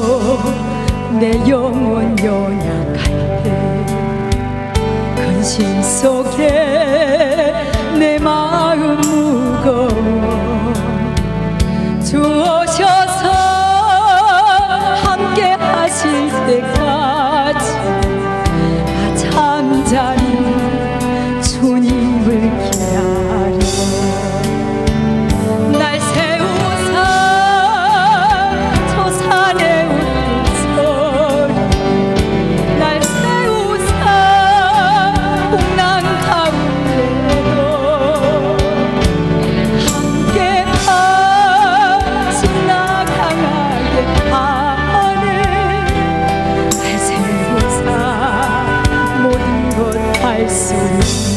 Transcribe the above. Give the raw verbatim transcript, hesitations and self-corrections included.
내 영혼 연약할 때 근심 속에 내 마음 무거워 주 오셔서 함께 하실 때까지 나 잠잠히 주님을 기다려 날 세우사 저 산에 웃는 소리 날 세우사 풍랑 가운데도 함께하 신나 강하게 하네 날 세우사 모든 것 할 수 있는